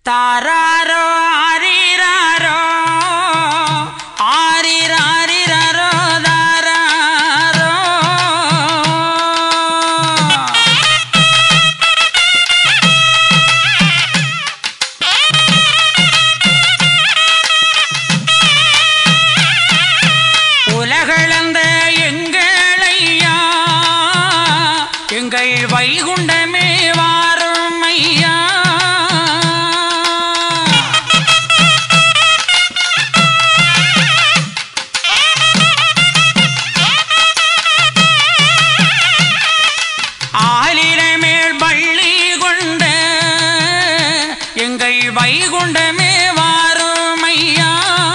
தாராரோ ஆரிராரோ ஆரிராரிராரோ தாராரோ உலகளந்த எங்களையா எங்கள் வைகுண்டமே வாரும் ஐயா ஆலிரமேல் பள்ளி கொண்ட எங்கள் வைகுண்டமே வாரும் ஐயா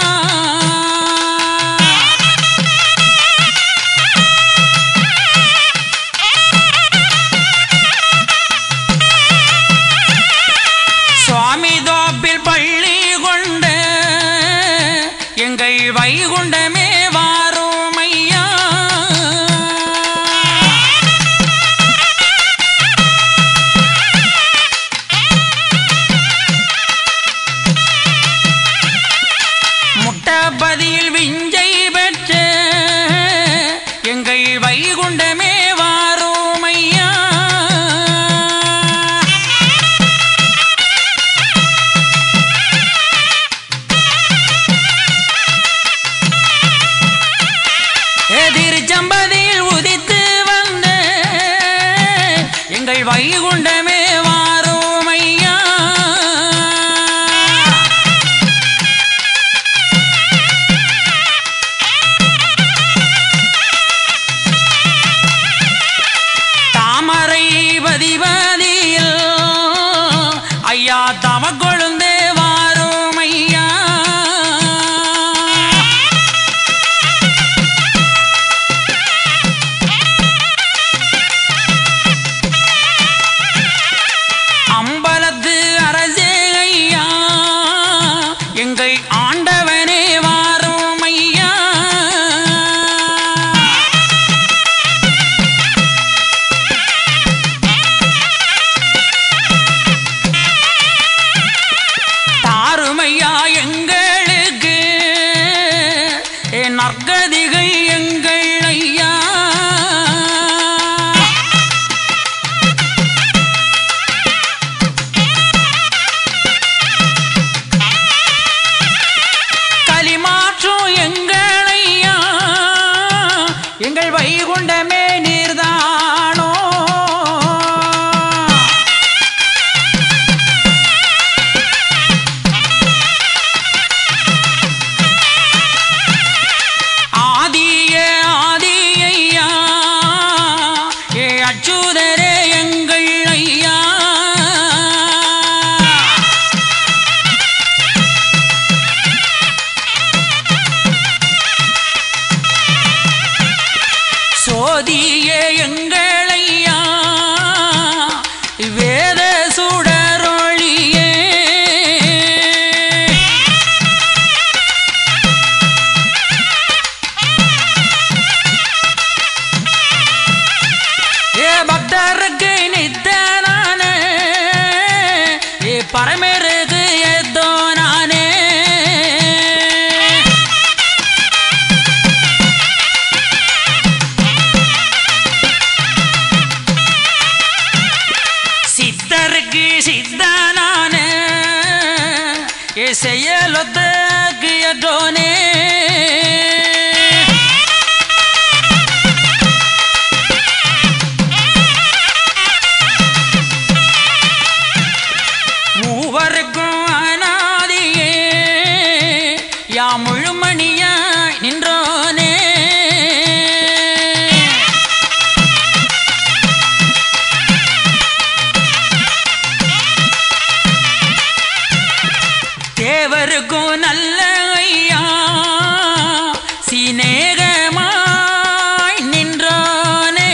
சுவாமி தோப்பில் பள்ளி கொண்ட எங்கள் வைகுண்டமே வாரும் ஐயா முட்டபதியில் விஞ்சை பெற்ற எங்கள் வைகுண்டமே வாரும் ஐயா எதிர்ச்சம்பதியில் உதித்து வந்த எங்கள் வைகுண்டமே வாரும் ஐயா தாமரை பதிபதியில் ஐயா தமக்கொழுந்தே வாரும் ஐயா அம்பலத்து அரசே ஐயா எங்கள் ஆண்டவனே வாரும் ஐயா தாருமையா எங்களுக்கு நற்கதிகள் எங்கள் ஐயா களிமாற்றும் எங்கள் ஐயா எங்கள் வைகுண்டமே நீர்தானோ ஆதியே ஆதி ஐயா ஏ அச்சுதரே எங்கள் ஐயா சோதியே எங்கள் ஐயா வேத சுடரொளியே ஏ பக்தருக்கு நித்தனான ஏ பரமருக்கு ஏதோ நானே சித்தருக்கு சித்தனான ஏ செயலொத்தக்கு ஏதோனே மூவருக்கும் அநாதியே யா முழுமணியாய் நின்றோனே தேவருக்கும் நல்ல ஐயா சிநேகமாய் நின்றோனே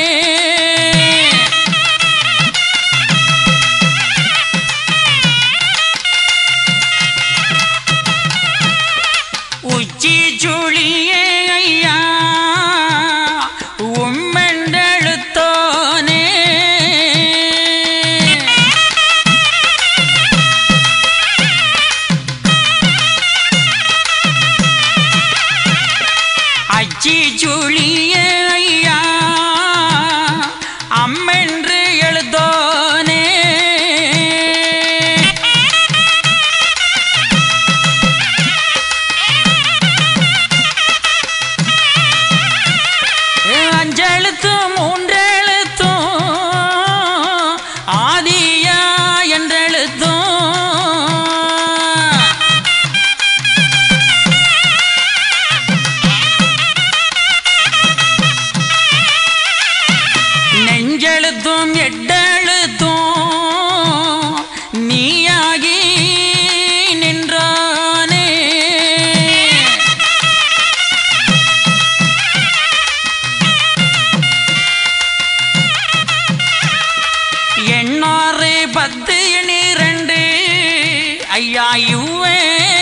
ஐயா இவ்வே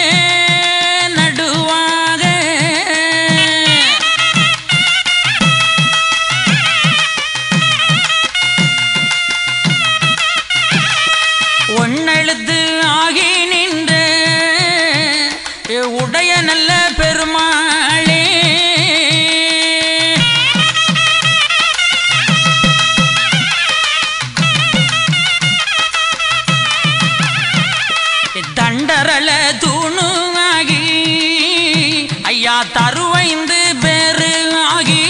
நடுவாக ஒன்னெழுத்து ஆகி நின்ற உடைய நல்ல பெருமாளே தண்டரல தூணுமாகி ஐயா தருவைந்து பேரு ஆகி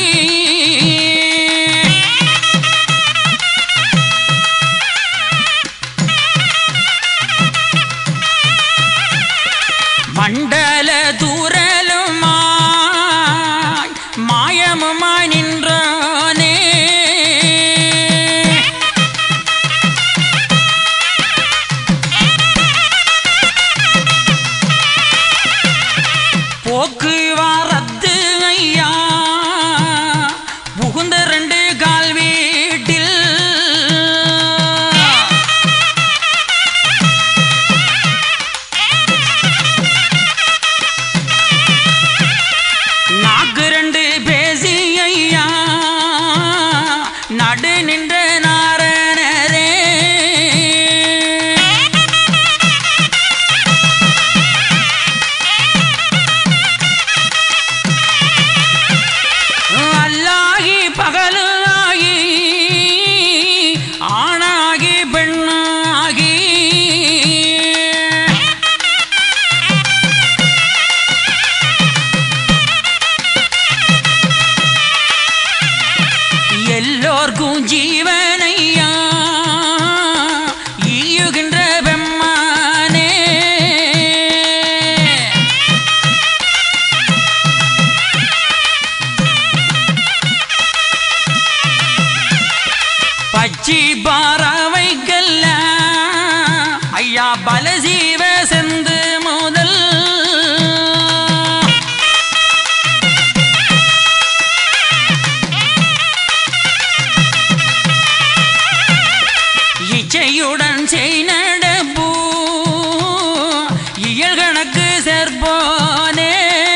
மண்டல தூரலுமாய் மாயமுமாய் நின்றானே போக்குவரத்து ஐயா புகுந்த ரெண்டு கால் வீட்டில் நாக்கு ரெண்டு பேசி ஐயா நடு நின்ற நாரணரே அல்லாகி பகலாகி ஆணாகி பெண்ணாகி எல்லோர்க்கும் ஜீவனையா ஈயுகின்ற பெம்மானே பச்சி பாரவைக்கல்ல ஐயா பலசீவ செந்து முதல் இச்சையுடன் செய் நடப்பூ இயல் கணக்கு சேர்ப்போனே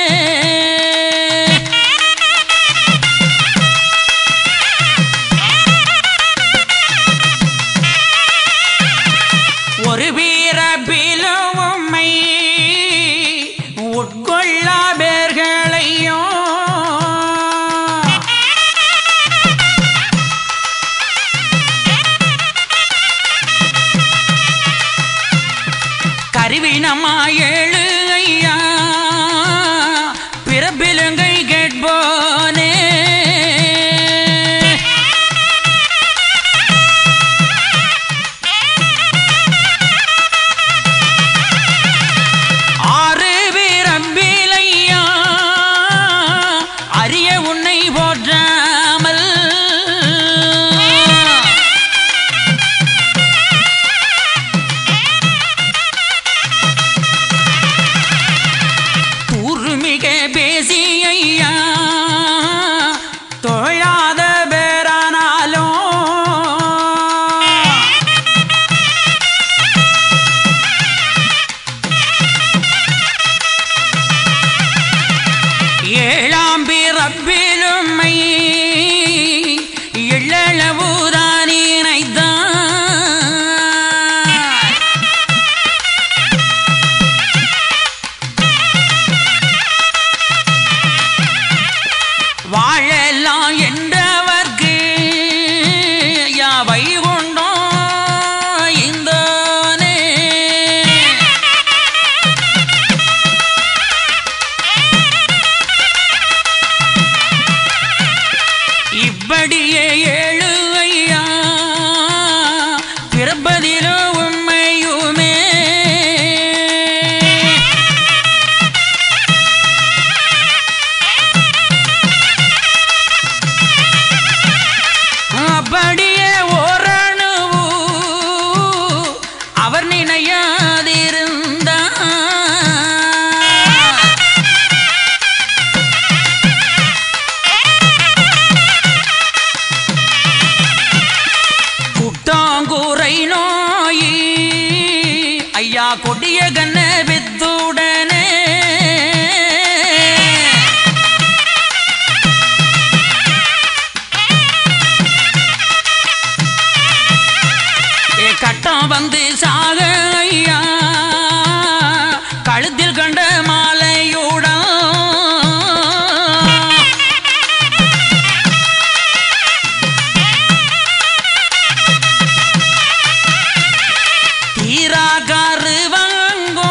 ஒரு வீரபிலும் உம்மை உட்கொள்ளா பேர்களையும் கருவினமா ஏழு ஐயா பிறப்பிலுங்கை கேட்போனே ஆறு பிறப்பிலையா அரிய உன்னை போற்றாமல் தூர்மிக பேசி ஐயா தொழாத பேரானாலும் ஏழாம் பிறப்பிலும் எள்ளளவுதான் நினைத்தான் வாழலாம் என்றவர்க்கு யாவை கொண்டோ இந்தோனே இப்படியே ஏழு ஐயா பிறப்பதிலோ உண்மையுமே அப்படியே ஓரணுவு அவர் நினையாதிருந்தார் குட்டாங்குறை நோயி ஐயா கொடிய கண்ண வித்துடனே கட்டம் வந்து சாக ஐயா கழுத்தில் கண்ட மாலையுடன் தீரா கருவங்கோ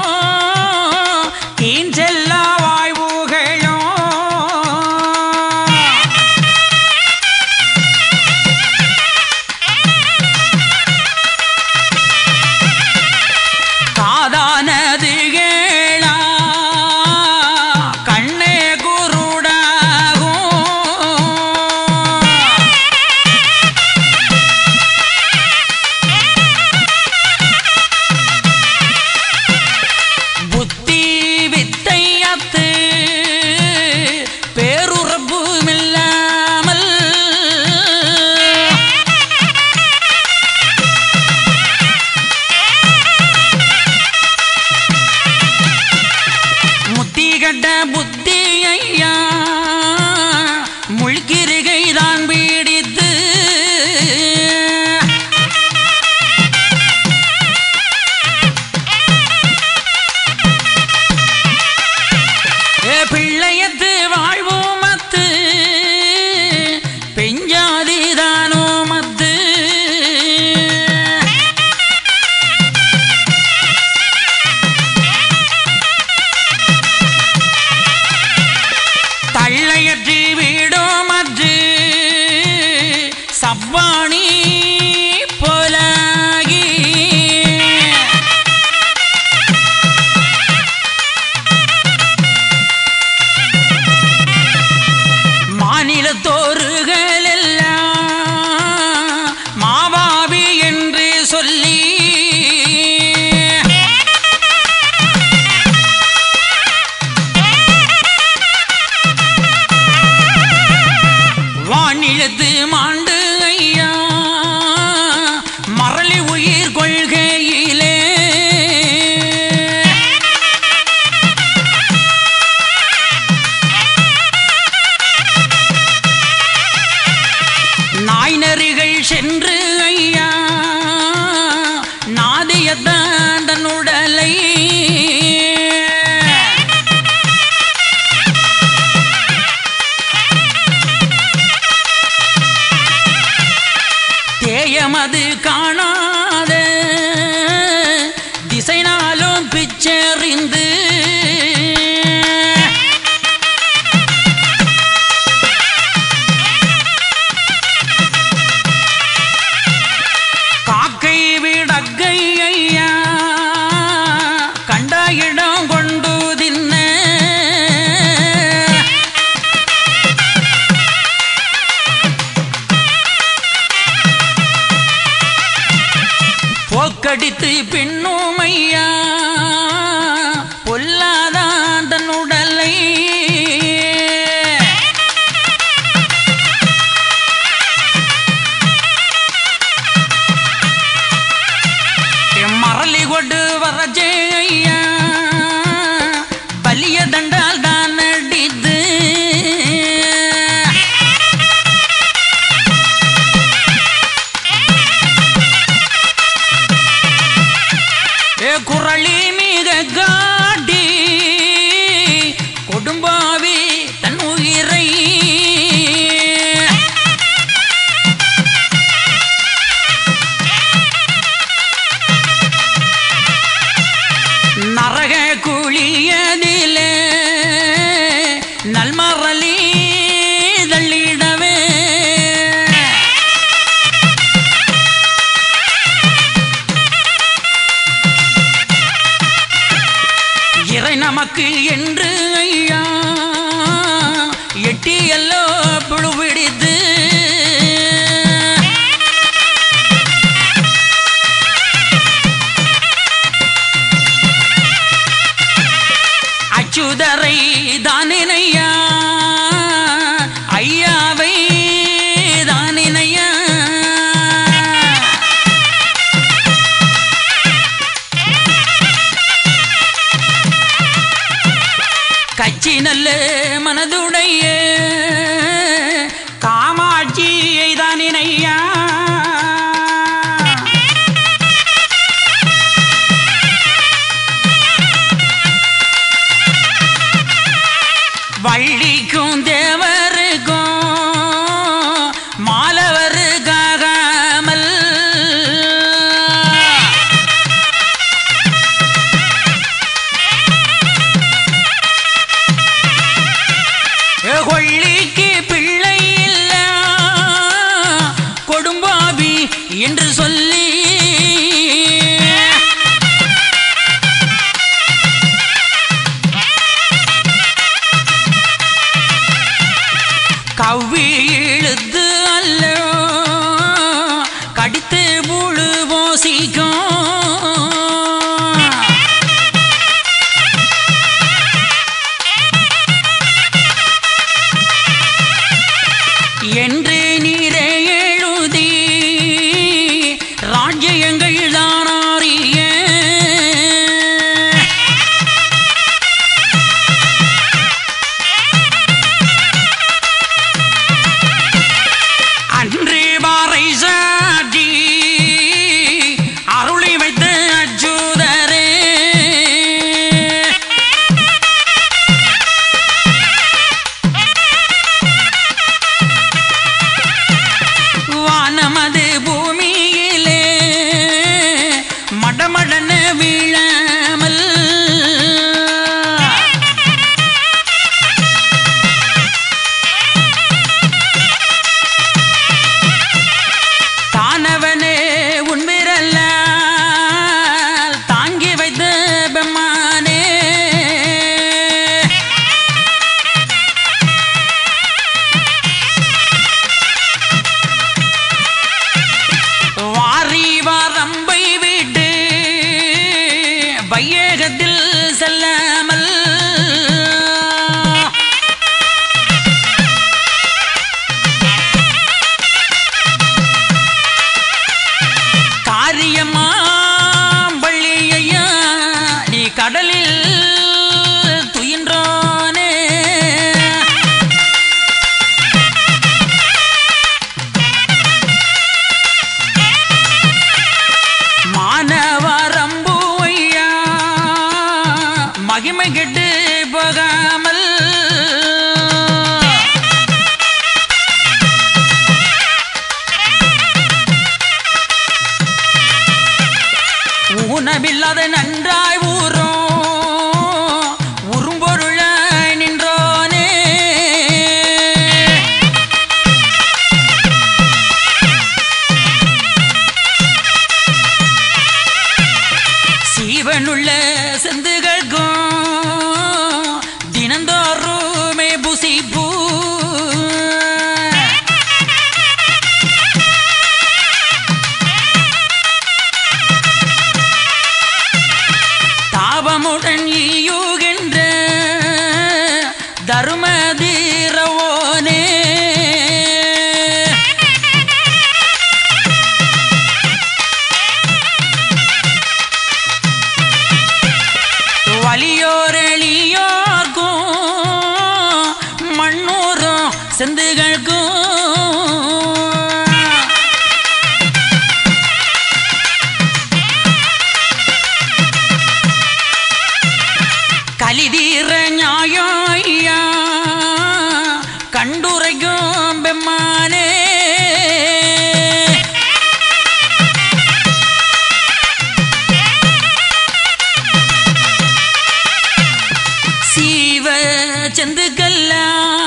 கீஞ்செல்லா வாய்வுகளும் காதானது கேளா கண்ணே குருடாகும் புத்தி வித்தையத்து பேருறப்புமில்லாமல் முத்தி கட்ட புத்தி ஐயா முள்கிருகை தான் பீடித்து பிள்ளையத்து வாழ்வு மத்து பெஞ்சாதிதானோ மத்து தள்ளையற்றி வீடோ மற்று சப்பாணி போலாகி மாநிலத்தோர்கள் எல்லாம் மாபாவி என்று சொல்லி வானிலத்து மாண்டு ஐயா மரளி உயிர் கொள்கையிலே நாய் நரிகள் சென்று ஐயா நாதியத்தான் தன் உடலை தேயமது காணாத திசைனாலும் பிச்சறிந்து காக்கை விடக்கை ஐயா கண்ட இடம் கொண்டு தின்ன போக்கடித்து பின்னும் ஐயா பொல்லாதான் தன் உடலை மரளி கொண்டு வரஜே ஐயா பலிய தண்டால் தான் அடித்து குரளி மிக காட்டி கொடும்பாவி தன் உயிரை நரக குழியதிலே நல்மரளி தள்ளிடவே இறை நமக்கு என்று ஐயா எட்டி எல்லோ புழு பிடித்து அச்சுதரை தானினையா ஐயாவை தானினையா கள்ளி நல்ல மனதுடைய காமாட்சியை தானினையா வள்ளிக்கும் தேவருக்கும் மாலவருக்காகாமல் கொள்ளிக்கு பிள்ளை இல்ல கொடும்பாவி என்று சொல்லி கவ்வி இழுத்து அல்ல கடித்து புழு போசிக்கும் என்று நீரே எழுதி ராஜ்யங்கள் தானாரிய அன்று பாறை சாட்டி அருளி வைத்த அச்சுதரே வானமது பூமியிலே மடமடன வீழாமல் தானவனே உன்விரல்ல தாங்கி வைத்த பெம்மானே வாரி வாரம்பை விட்டு வையகத்தில் செல்லாமல் காரியமா பள்ளியையா நீ கடலில் துயின்றோனே மானவரம்பு ஐயா மகிமை கெட்டு போகாமல் ஊனமில்லாத நன்றாய் ஊரும் உரும்பொருளாய் நின்றோனே சீவனுள்ள செந்துகளுக்கும் தினந்தோறுமே புசிப்பூ தாபமுடன் ஈயுகின்ற தருமதீரவோனே வலியோரெளியோர்க்கும் மண்ணூரும் செந்துகளுக்கும் கலிதீர நியாயா கண்டுரைக்கும் பெம்மானே சீவ செந்துக்கல்லா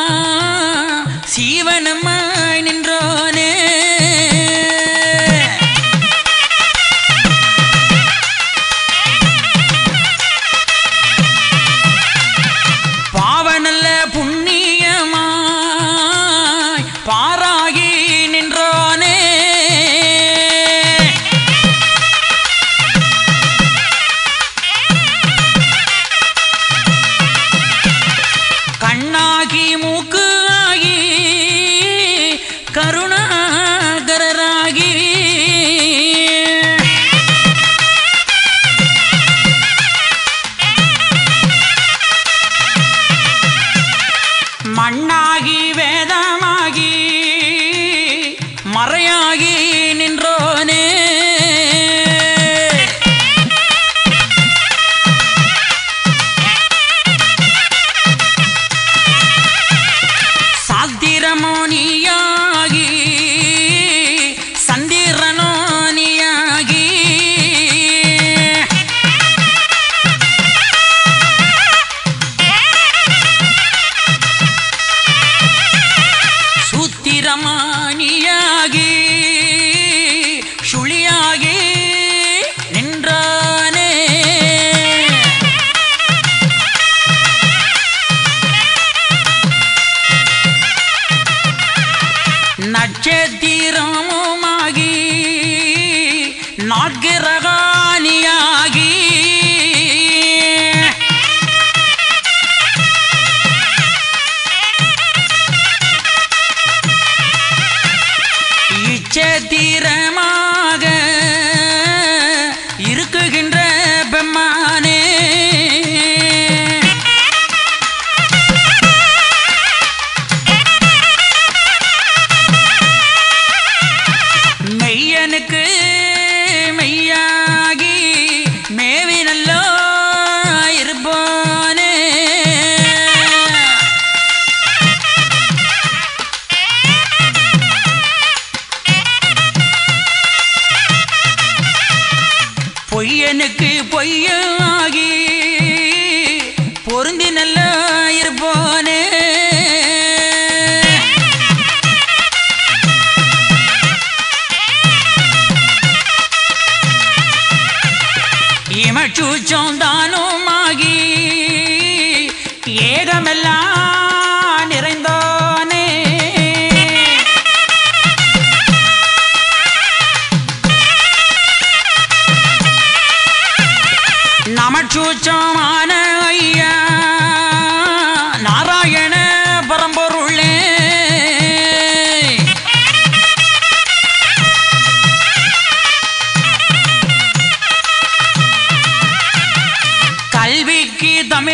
சீவனமாய் நின்றோனே நமச்சூச்சமான ஐயா நாராயண பரம்பொருளே கல்விக்கு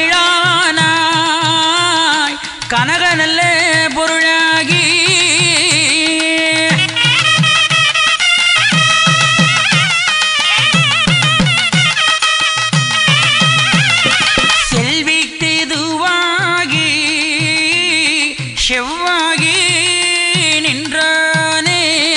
தமிழானாய் கனக நல்ல பொருளாகி செல்விக்கு இதுவாகி செவ்வாகி நின்றானே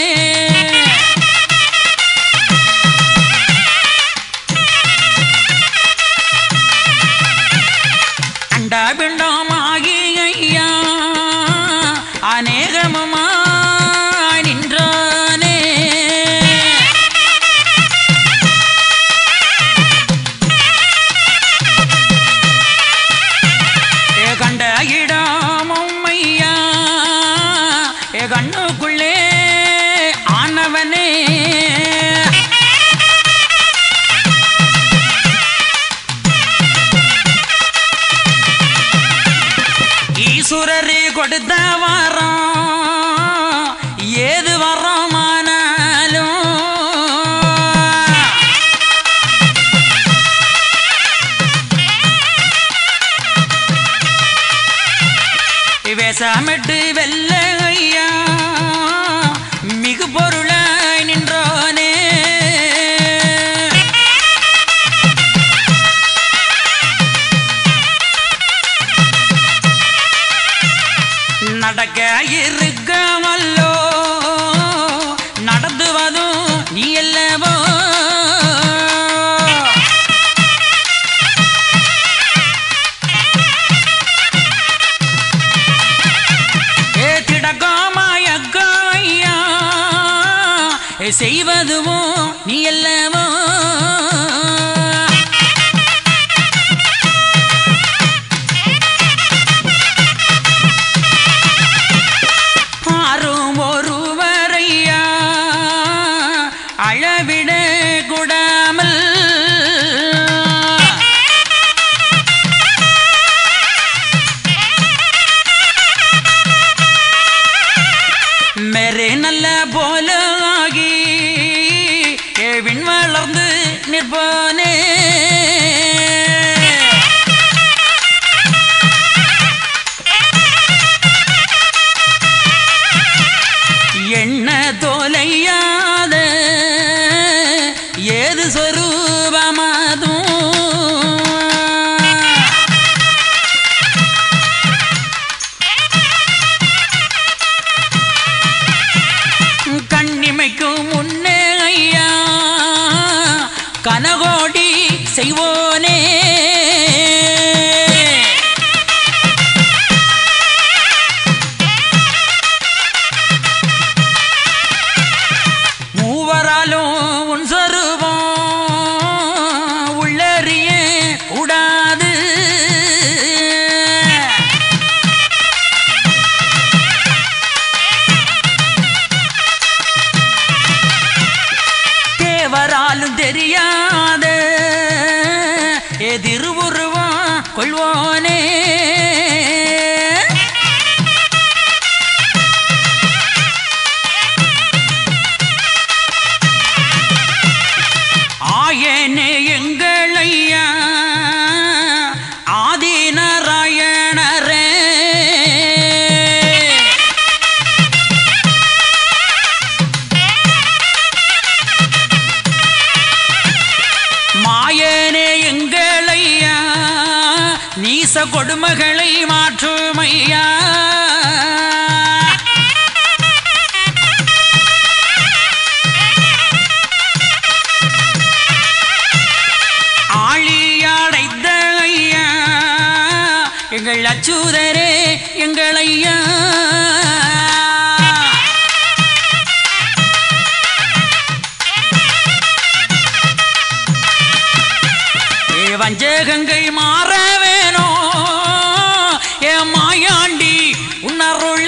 அண்டாபிண்டமாகி ஐயா அநேகமாய் நின்றானே கண்ட இடமும் ஐயா கண்ணுக்குள்ளே ஆனவனே ஈஸ்வரரே கொடுத்த வரம் ஏது வரமானாலும் வேசமிட்டு வெல்ல ஐயா மிகு பொருளாய் நின்றானே நடக்க இருக்கமல்லோ நடந்துவதும் நீ அல்லவோ திடகாமாயக்காயா செய்வதுவோ நீ அல்லவோ ஒருவரையா அழவிட கூடாமல் மேரே நல்ல போலாகி விண் வளர்ந்து நிற்பானே என்ன தோலையாத ஏது சொரூபமாதும் கண்ணிமைக்கும் முன்னே ஐயா கனகோடி செய்வோனே மூவராலும் உன் சொரூபம் உள்ளறிய கூடாது தேவராலும் தெரியாத எதிர்வுருவம் கொள்வோனே ஆயனே எங்களையா ஆதி நாராயணரே மாயனே எங்களையா நீச கொடுமகளை மாற்றுமையா ஆழியாடைத்த ஐயா எங்கள் அச்சுதரே எங்களையா வஞ்சகங்கள் மாற வேணோ ஏ மாயாண்டி உன்னருள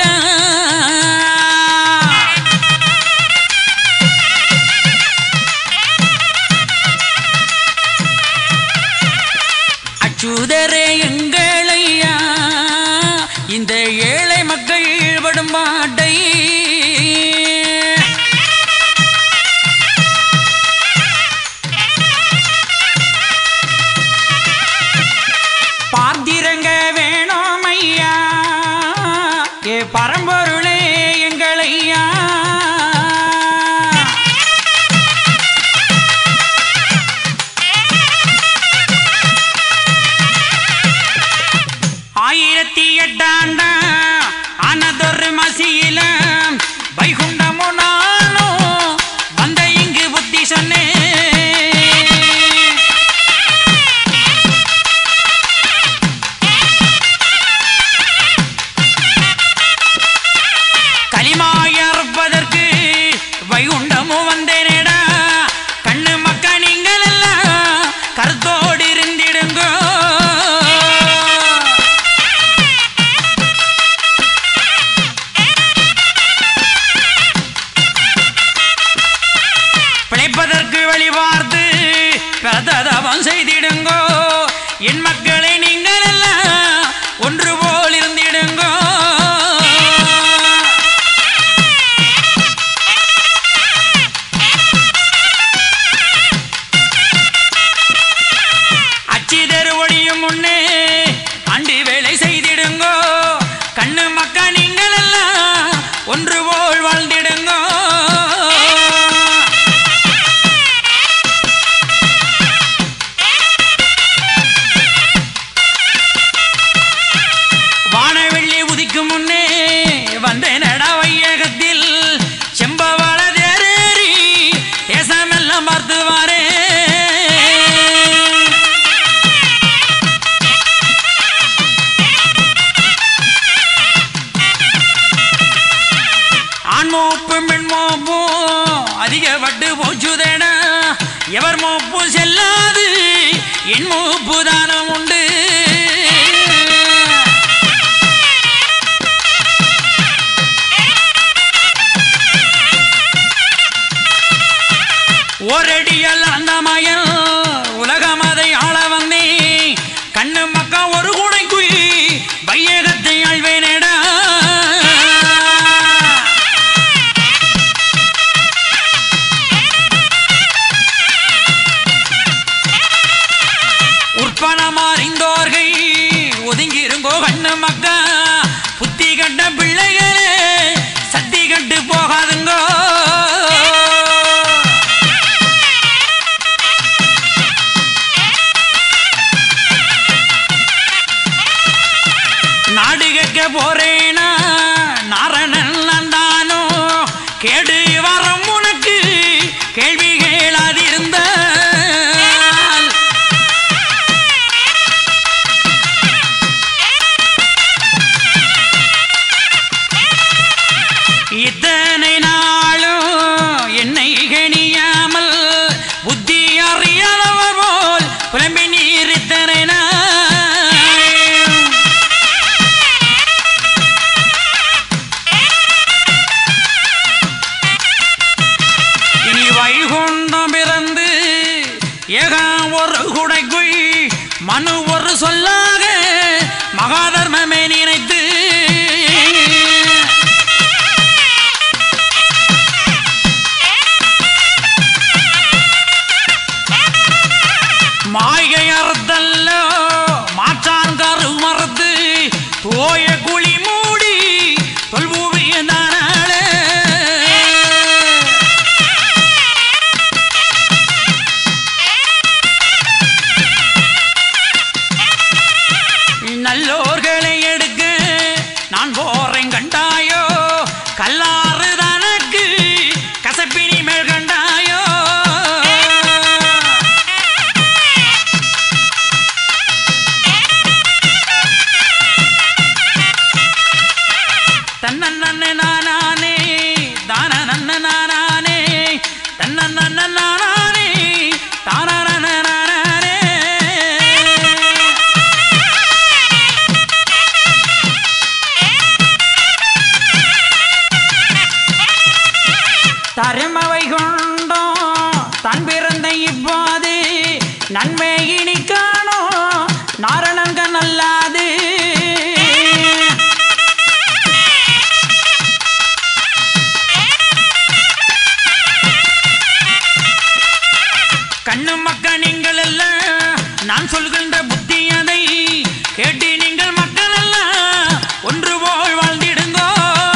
அச்சுதரே எங்களையா இந்த ஏழை மக்கள் படும் பாட்டை பார்த்திரங்க வேணும் ஐயா ஏ பரம்பொருளே எங்களையா ஆயிரத்தி எட்டாண்டா ஆனதொரு மசியில வைகுண்டமோ நானும் வந்த இங்கு புத்தி சொன்னே களிமாயற்பதற்கு வைகுண்டமோ வந்தேனேடா கண்ணு மக்கா நீங்கள் எல்லாம் கருத்தோடு இருந்திடுங்கோ பிழைப்பதற்கு வழிபார்த்து பிரததவம் செய்திடுங்கோ என் மக்களை நீங்கள் எல்லாம் ஒன்று போல் இருந்திடுங்கோ அச்சிதரு ஒளியும் முன்னே அண்டி வேலை செய்திடுங்கோ கண்ணு மக்கா நீங்கள் எல்லாம் ஒன்று போல் வாழ்ந்திடுங்கோ வானவெள்ளி உதிக்கும் முன்னே வந்தேனடா வையகத்தில் செம்பவள தேரேறி தேசமெல்லாம் பார்த்து வாரே ஆண் மோப்பும் பெண் மோப்பும் அதிகப்பட்டு போச்சுதேடா எவர் மோப்பு செல்லாது என் மோப்பு தானம் உண்டு ஓரடியல் அந்த மயல் உலகம் அதை ஆள வந்தே கண்ணு மக்கா ஒரு குடைக்குள் வையகத்தை ஆழ்வேனேடா உற்பணம் அறிந்தோர்கள் ஒதுங்கிருங்கோ கண்ணு மக்கா புத்தி கண்ட பிள்ளைகளே சத்தி கண்டு போகாதுங்கோ நாடு கேட்க போறேனா நாரணன் நந்தானோ கேடு வரும் உனக்கு கேள்வி கேளாதிருந்த இத்தனை நாளும் என்னை கணியாமல் புத்தி அறியாதவர் போல் புலம்பி நீர் இத்தனை இனி வைகுண்டம் பிறந்து ஏகம் ஒரு குடைக்குள் மனு ஒரு சொல்லாக மகாதர்மமே நினைத்து மாய்கை அறுத்தல்லோ மாற்றான் கரு மறுத்து தோய குழி மூடி தொல்பூவியதானாலே நல்லோர்களை எடுக்க புத்தி அதை கேட்டு நீங்கள் மக்கள் எல்லாம் ஒன்று போல் வாழ்ந்திடுங்கோ.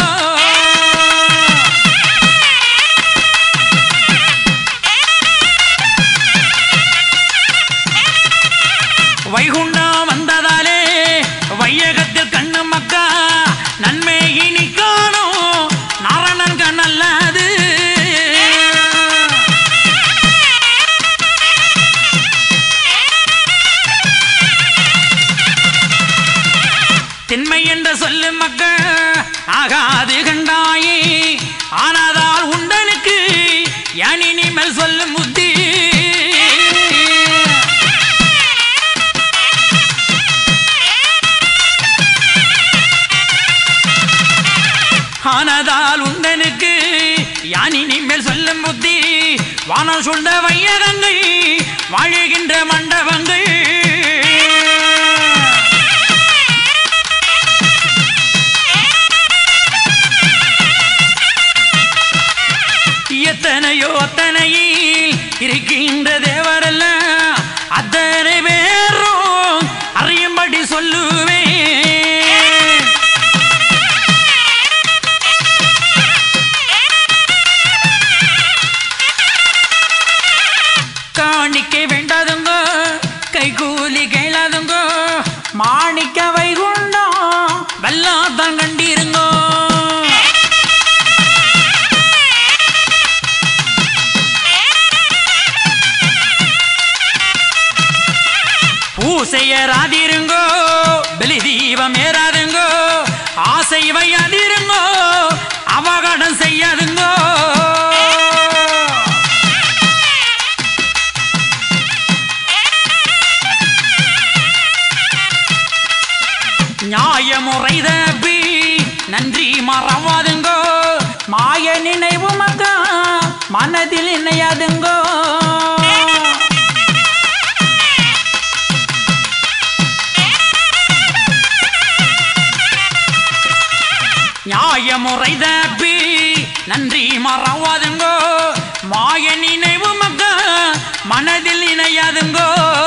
வைகுண்டம் வந்ததாலே வையகத்தில் கண்ணு மக்கா நன்மை இனி காணும் நாரணன் கண்ணல்லது. திண்மை என்ற சொல்லு மக்கள் ஆகாது கண்டாயே ஆனாதால் உண்டனுக்கு யானி மேல் சொல்லும் புத்தி. ஆனதால் உண்டனுக்கு யானி மேல் சொல்லும் புத்தி. வானம் சூழ்ந்த வையகங்கள் வாழுகின்ற மண்டபங்கள் எத்தனையோ அத்தனையில் இருக்கின்ற தேவரல்ல அத்தனை பேரும் அறியும்படி சொல்லுவேன். காணிக்கை வேண்டாதுங்கோ கைகூலி கேளாதுங்கோ மாணிக்க வைகுண்டம் வெள்ளாத்தான் கண்டிருங்கோ. பூசையராதிருங்கோ பலி தீபம் ஏறாதுங்கோ ஆசை வையாதிருங்கோ அவகடம் செய்யாதுங்கோ. நியாயமுறை தப்பி நன்றி மறவாதுங்கோ மாய நினைவு மக்கா மனதில் இணையாதுங்கோ. நியாயமுறை தப்பி நன்றி மறவாதுங்கோ மாய நினைவு மக்க மனதில் இணையாதுங்கோ.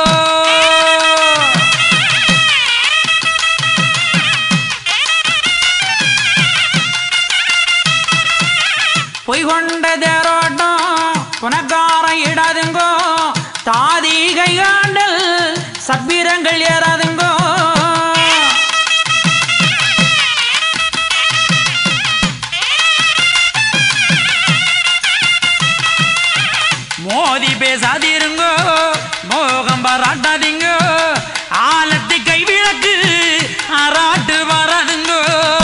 பொய் கொண்ட தேரோட்டம் புனக்காரம் இடாதுங்கோ தாதி கைகாண்டல் சப்பிரங்கள் ஏறாதுங்கோ. மோதி பேசாதிருங்கோ மோகம் பாராட்டாதீங்கோ ஆலத்து கைவிளக்கு ஆராட்டு வராதுங்கோ.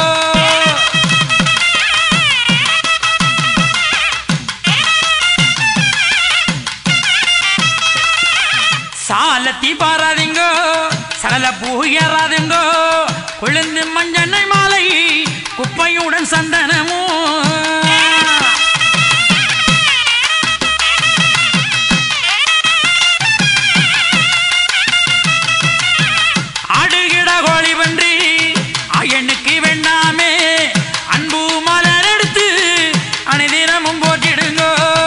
சாலத்தி பாராதீங்கோ சகல பூயராதுங்கோ கொழுந்து மஞ்சனை மாலை குப்பையுடன் சந்தனமோ. எனக்கு வேண்டாமே அன்பு மலர் எடுத்து அனைதினமும் போட்டிடுங்கோ.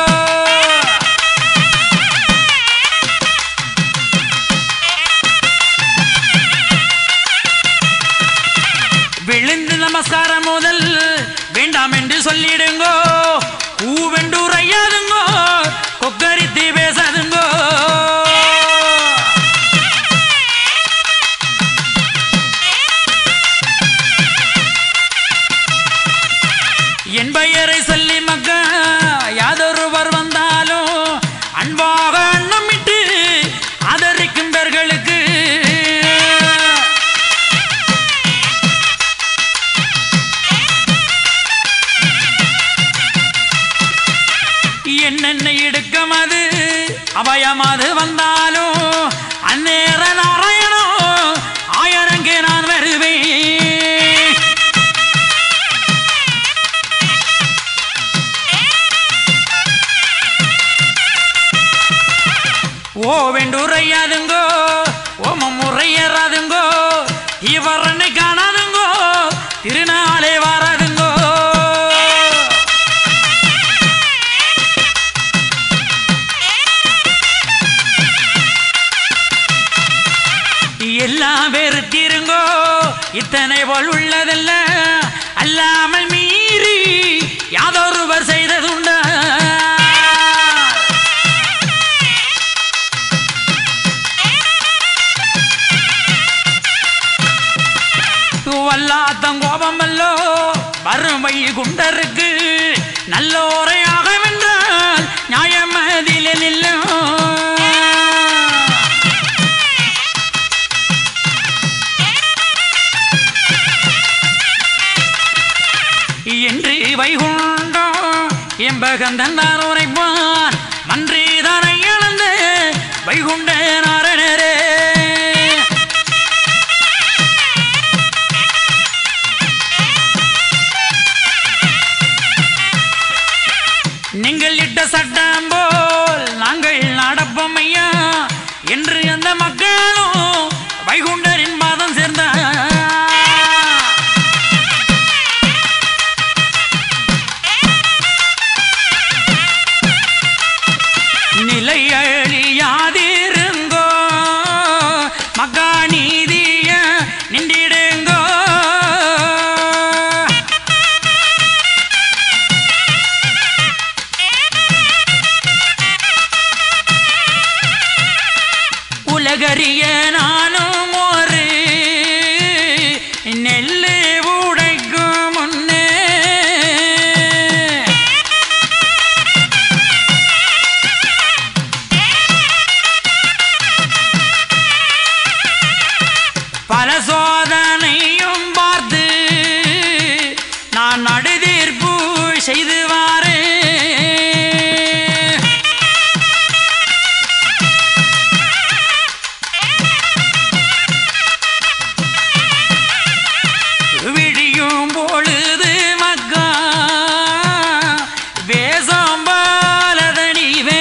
விழுந்து நமஸ்காரம் முதல் வேண்டாம் என்று சொல்லிடுங்கோ பூவென்று உரையாதுங்கோ கொக்கரித்து பேசாதுங்கோ. என் பெயரை சொல்லி மக்க யாதொருவர் வந்தாலும் அன்பாக அன்னமிட்டு ஆதரிக்கும் பேர்களுக்கு எல்லாம் வெறுத்திருங்கோ இத்தனை போல் உள்ளதல்ல அல்லாமல் மீறி யாதொருவர் செய்ததுண்டா வல்லாத்தம் கோபமல்லோ வறுமை குண்டருக்கு நல்லோரையாக வென்றால் நியாயமதிலே நில்லும் என்று வைகுண்டோ எம்பகந்தன் தான் உரைப்பான் மன்றிதானை இழந்து வைகுண்ட நாரணரே நீங்கள் இட்ட சட்டம் போல் நாங்கள் நடப்போம் ஐயா என்று அந்த மக்களும் வைகுண்டரின் பாதம் சேர்ந்தார் நிலையழியாதிருங்கோ மக்கா நீதிய நின்றிடுங்கோ உலகறிய நானும் ஒரு நெல்லு உடைக்கும் முன்னே பல சோதனையும் பார்த்து நான் நடுதீர்ப்பு செய்து வாரேன் விடியும் பொழுது மக்கா வேசம் பாலதனிவே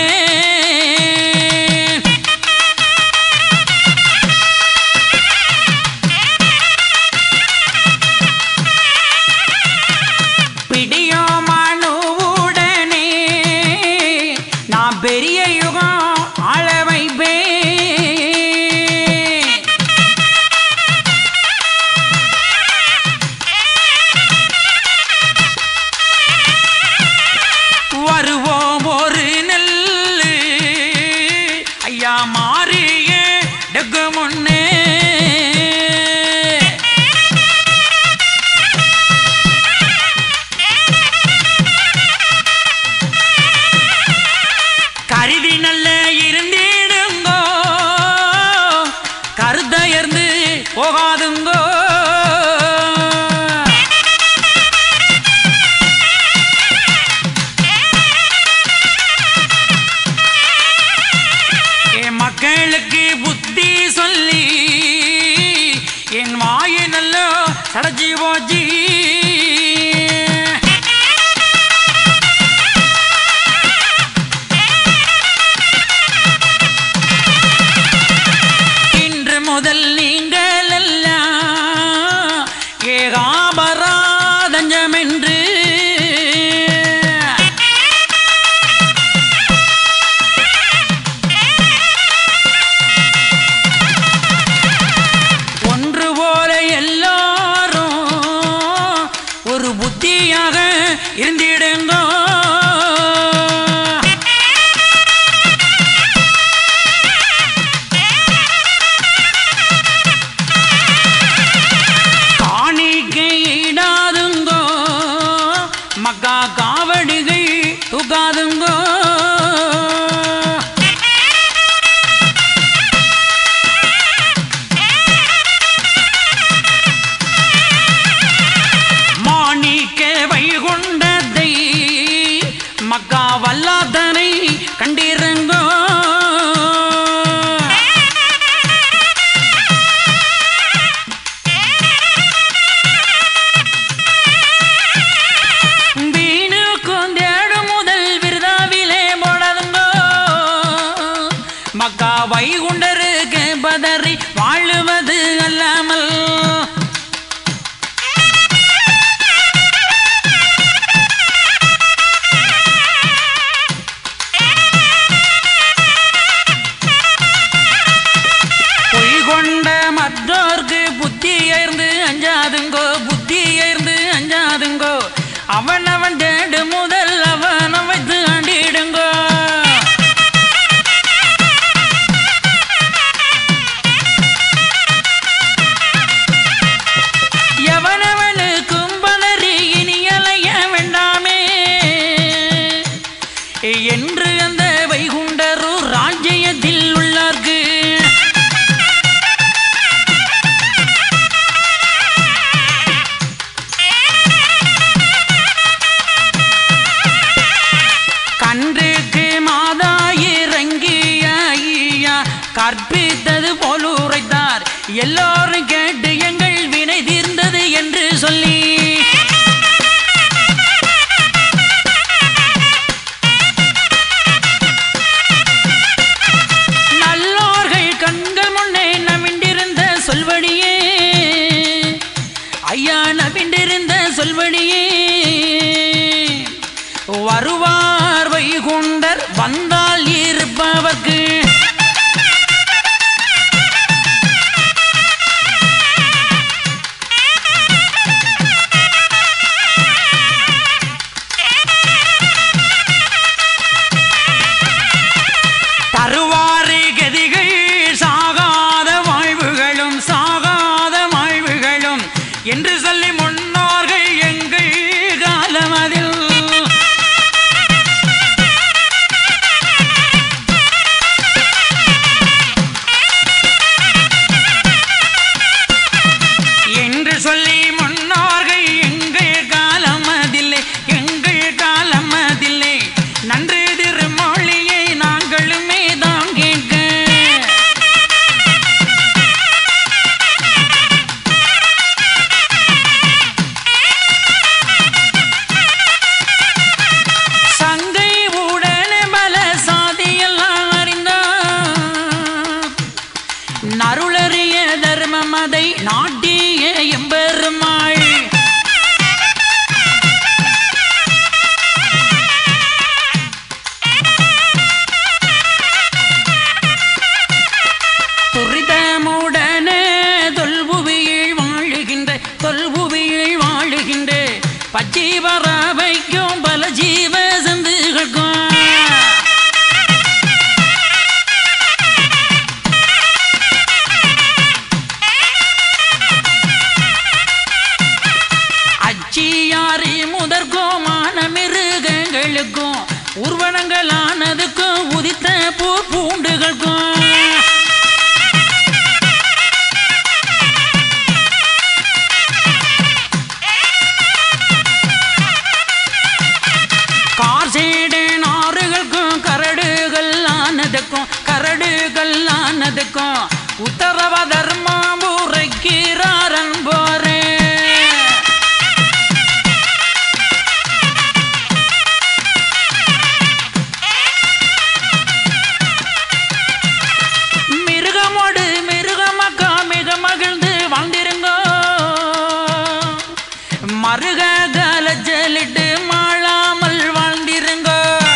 பிடியோ மனுவுடனே நான் பெரிய யுகம் ஆள வைப்பேன் வருவோம் ஒரு நெல்லு ஐயா மாறிய டெக்கு முன்னே கருதி நல்ல இருந்திடுங்கோ கருத்தயர்ந்து போகாதுங்கோ மக்களுக்கு புத்தி சொல்லி என் வாயை நல்ல சடச்சி போச்சு இன்று முதல் நீங்கள் எல்லாம் ஏகாபராதஞ்சமென்று ஒன்று போல எல்லாரும் ஒரு புத்தியாக இருந்திடுங்கோ காணிக்கையிடாதுங்கோ மக்கா காவடிகை தூக்காதுங்கோ மாணிக்க வைகுண்டத்தை மக்கா வல்லாதனை கண்டிருங்கோ வீணுக்கும் தேடு முதல் விருதாவிலே போடாதுங்கோ மக்கா வைகுண்டருக்கு பதறி வாழுவது அல்லாமல் பொய் கொண்ட எல்லோரும் கேட்டு எங்கள் வினை தீர்ந்தது என்று சொல்லி நல்லோர்கள் கண்கள் முன்னே நவிண்டிருந்த சொல்வடியே ஐயா நவிண்டிருந்த சொல்வடியே வருவார் வைகுண்டர் வந்தால் இருப்பவர்க்கு தருவாரி கதிகள் சாகாத வாழ்வுகளும் சாகாத வாழ்வுகளும் என்று சொல்லி முன்னோர்கள் எங்கள் காலமதில் என்று சொல்லி முன்னோர்கள் எங்கள் காலமதில்லை எங்கள் காலமதில்லை நன்று திருமொழியை நாங்களுமே தான் கேட்க சங்கை உடனே பல சாதியெல்லாம் அறிந்தார் நருளறிய தர்மம் அதை நாட்டிய எம்பெருமாள் துரிதமுடனே தொல்புவியில் வாழுகின்ற பச்சை பறவைக்கும் பல ஜீவ சந்துகளுக்கும் அச்சியாரி முதற்கும் மான மிருகங்களுக்கும் ஊர்வனங்களானதுக்கும் உதித்த பூண்டுகளுக்கும் கார்சேடன் ஆறுகளுக்கும் கரடுகள் ஆனதுக்கும் உத்தரவ தர்மம் உரைக்கிறாரன் போரே மிருகமோடு மிருகமக்கா மிக மகிழ்ந்து வாழ்ந்திருங்கோ மருக கலஜலிட்டு மாளாமல் வாழ்ந்திருங்கோ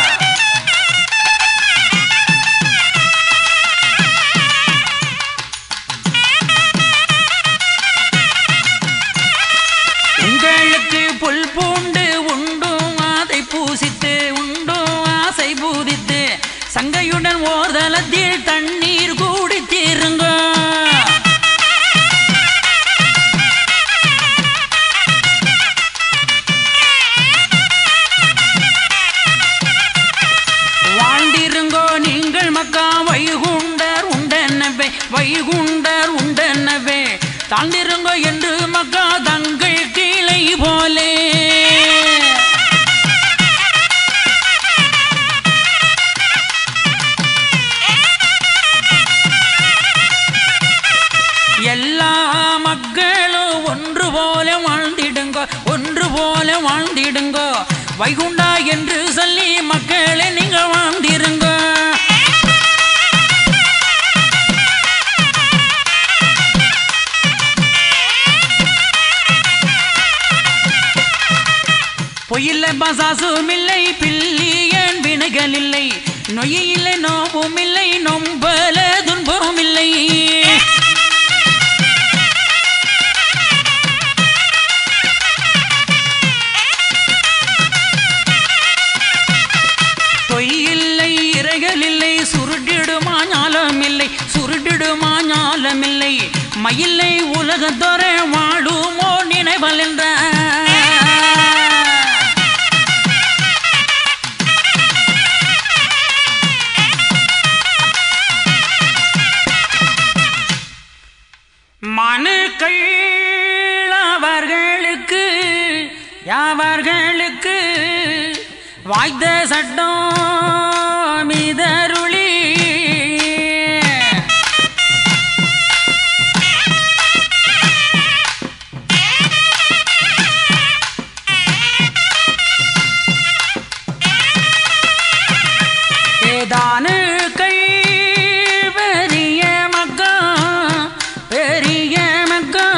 உங்களுக்கு புல் பூண்டு உண்டும் அதை பூசித்து உண்டும் ஆசை பூதித்து சங்கையுடன் ஓர்தலத்தில் தண்ணீர் கூடித்தீருங்க வாழ்ந்திருங்கோ நீங்கள் மக்கா வைகுண்டர் உண்டனவே தாழ்ந்திருங்கோ என்று மக்கா தங்கள் கீழை போலே எல்லா மக்களும் ஒன்று போல வாழ்ந்திடுங்கோ வைகுண்டா என்று சொல்லி மக்களை நீங்கள் வாழ்ந்திருங்கோ பொய்யில்லை பசாசும் இல்லை பில்லியன் வினைகள் இல்லை நொய்யில்லை நோவும் இல்லை நொம்பல துன்பமும் இல்லை பொய்யில்லை இறைகள் இல்லை சுருட்டிடுமா ஞாலம் இல்லை மயிலை உலகத்தோர வாழுமோ நினைவல் என்ற மனுக்கள் அவர்களுக்கு வாய்த்த சட்டம் இதருளி பெரிய மக்கா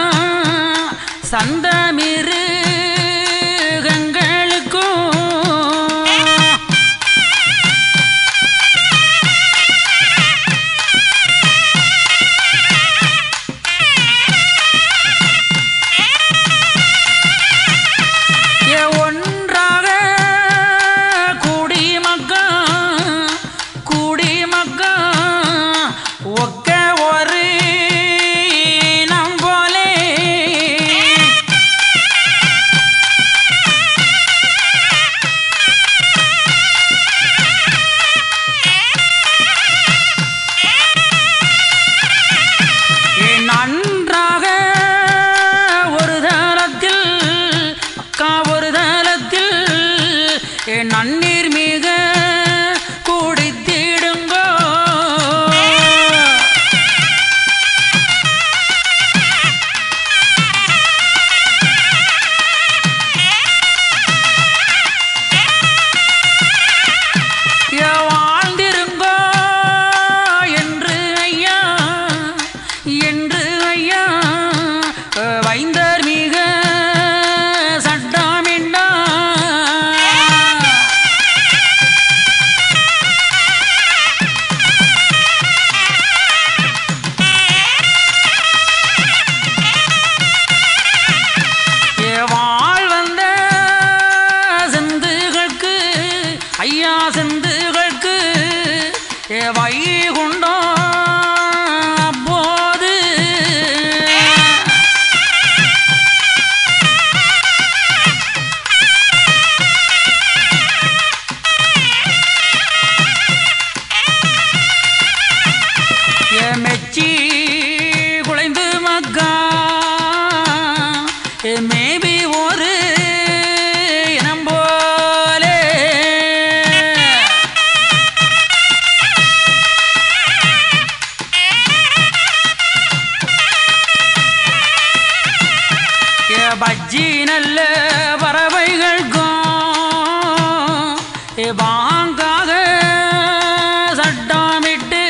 சந்தமிரு நன்னீர் மிக குடித்திடுங்கோ வாழ்ந்திருங்கோ என்று ஐயா வைந்தர் மிக சட்டாமிண்டா ஐயா செந்துகளுக்கு வைகுண்டோ அப்போது மெச்சி குலைந்து மக்கா மேபி ஒரு இனம் போலே பஜ்ஜி நல்ல பறவைகளுக்கும் பாங்காக சட்டமிட்டு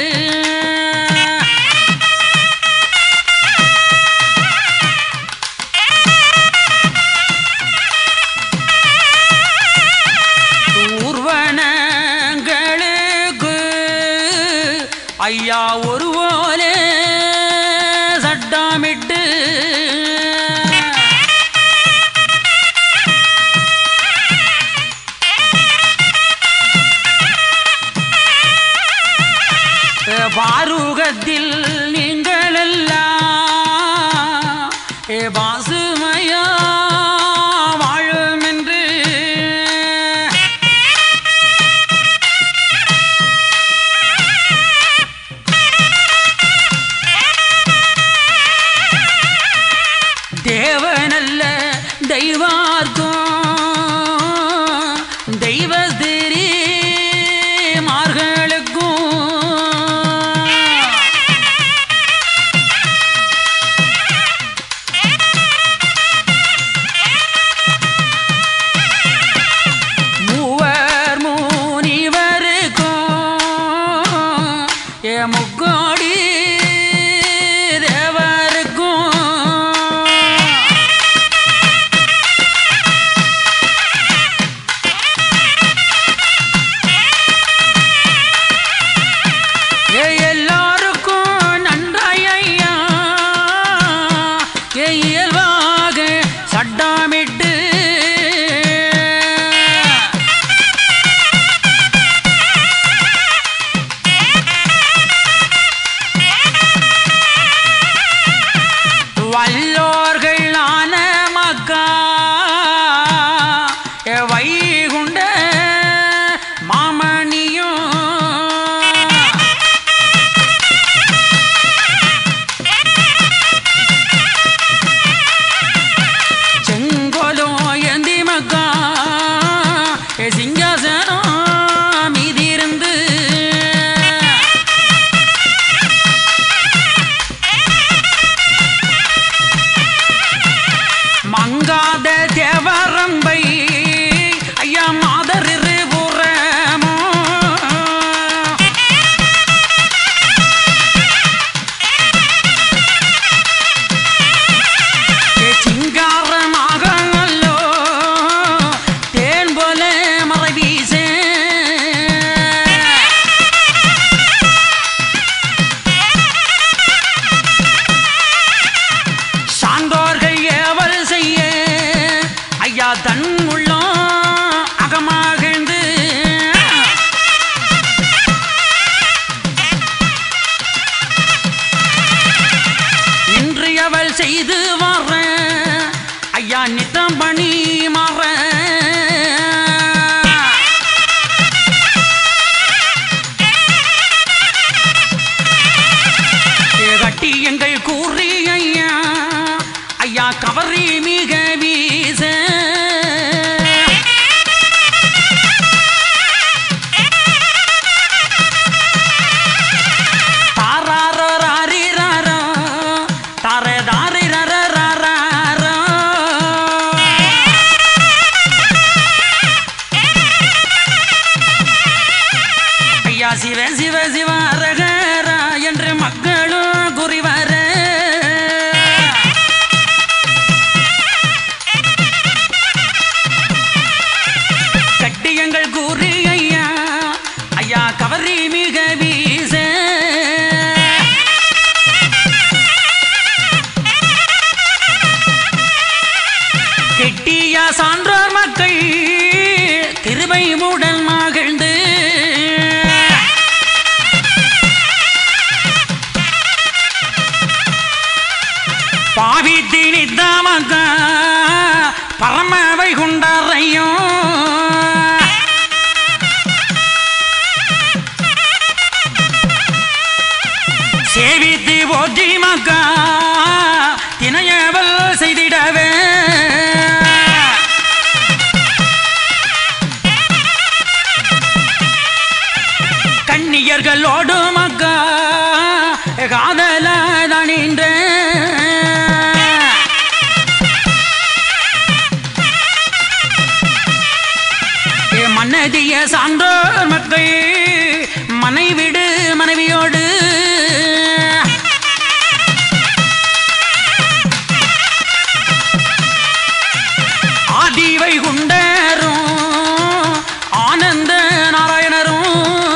ஊர்வனங்களுக்கு ஐயா ஒரு போலே சட்டமிட்டு தன் உள்ளம் அகமாகிழ்ந்து நின்று அவள் செய்து வர ஐயா நித்தம் பணி மாற கட்டி எங்கள் கூறி ஐயா ஐயா கவரி மிக வீச சிவ சிவ சிவ ரகர என்று மக்களும் குறிவர கட்டியங்கள் கூறி ஐயா ஐயா கவரி மிக வீச கெட்டிய சான்றோர் மக்கள் கிருபை மூடல் மகிழ்ந்து பாவித்தி நித்தமக்க பரம வைகுண்டரையும் சேவித்து போற்றி மக்க தினையவள் செய்திடவே கண்ணியர்களோடு மக்க காதல தனின்ற மன்னதிய சான்றோர் மக்கள் மனைவிடு மனைவியோடு ஆதி வைகுண்டரும் ஆனந்த நாராயணரும்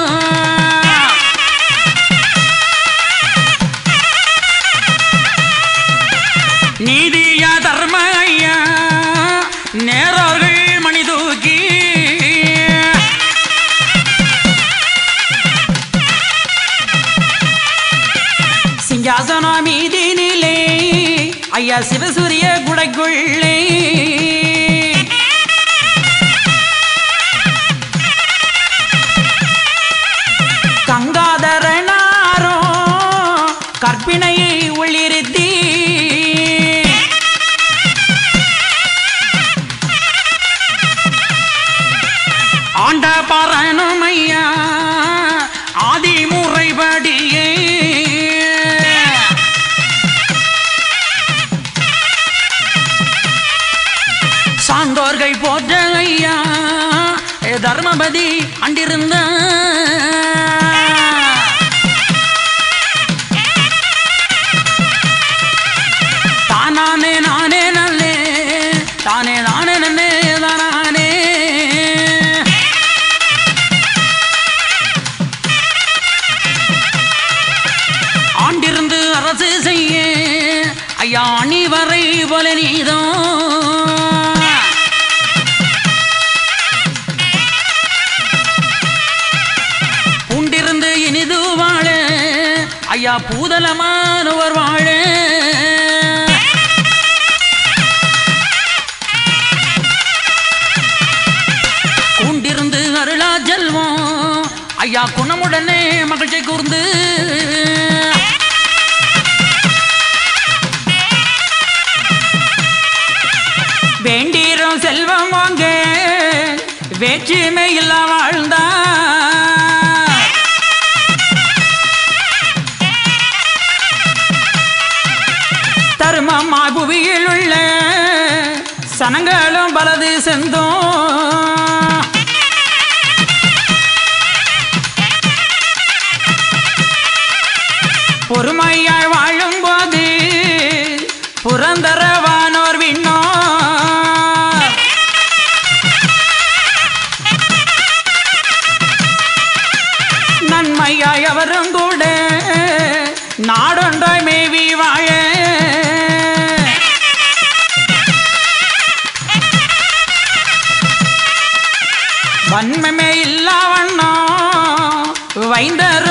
நீதிய தர்ம ஐயா நேரர்கள் மணி தூக்கி சிங்காசன மீதினிலே ஐயா சிவசூரிய குடைக்குள்ளே கங்காதரனாரோ கற்பினையை உள்ளிருத்தி ஆண்ட பரணும் ஐயா ஆதி முறைப்படியே சான்றோர்கள் போற்ற ஐயா தர்மபதி அண்டிருந்த தானே நானே நல்லே தானே நானே நன்னே தானே ஆண்டிருந்து அரசு செய்ய ஐயா அணிவரை போல நீதான் பூண்டிருந்து இனிது வாழ ஐயா பூதலமானவர் வாழ கூண்டிருந்து அருளா செல்வம் ஐயா குணமுடனே மகிழ்ச்சி கூர்ந்து வேண்டீரும் செல்வம் வாங்க வேற்றுமை இல்ல வாழ்ந்தா தர்மமா புவியில் உள்ள சனங்களும் பலது செந்தோம் பொறுமையாய் வாழும் போது புரந்தரவானோர் விண்ணோ நன்மையாய் அவரும் கூட நாடொன்றாய் மேவி வாழ வன்மமே இல்லவண்ணா வைந்தரு